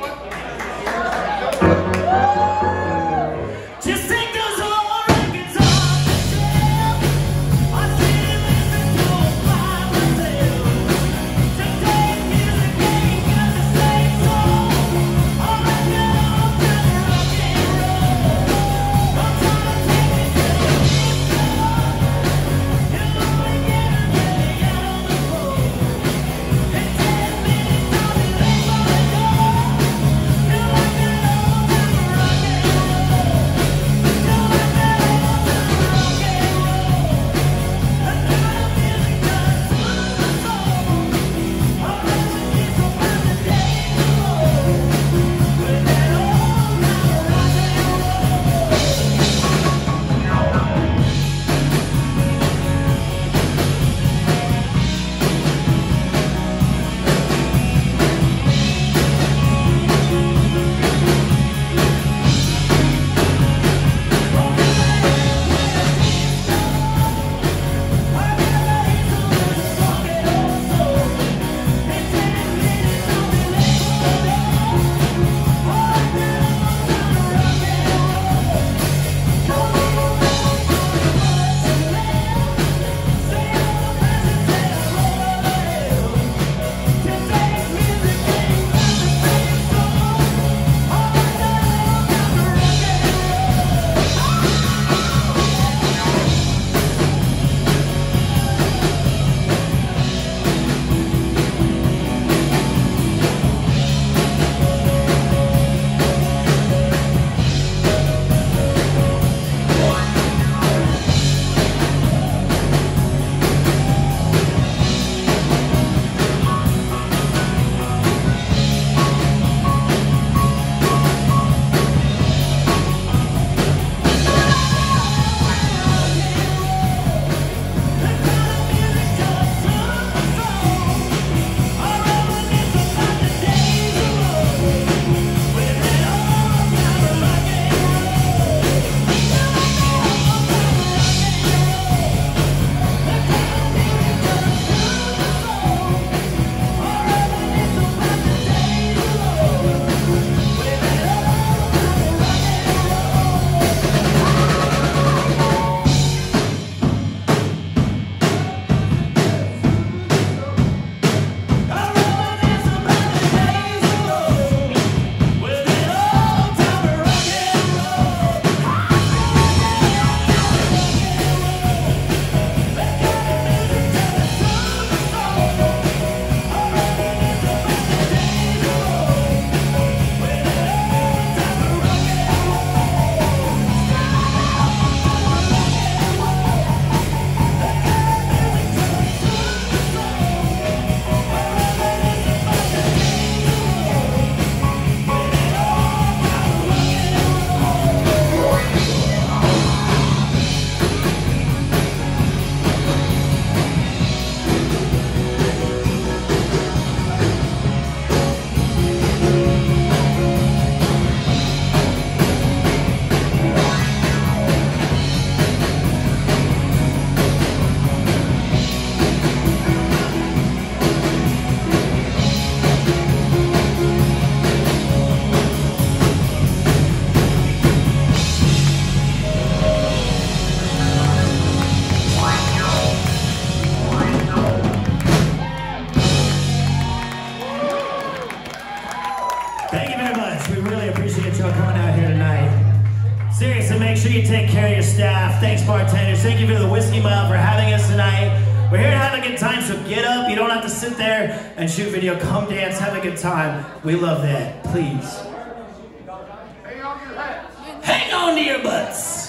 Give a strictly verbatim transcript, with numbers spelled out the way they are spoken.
Seriously, make sure you take care of your staff. Thanks, bartenders. Thank you for the Whiskey Mile for having us tonight. We're here to have a good time, so get up. You don't have to sit there and shoot video. Come dance, have a good time. We love that. Please. Hang on to your butts.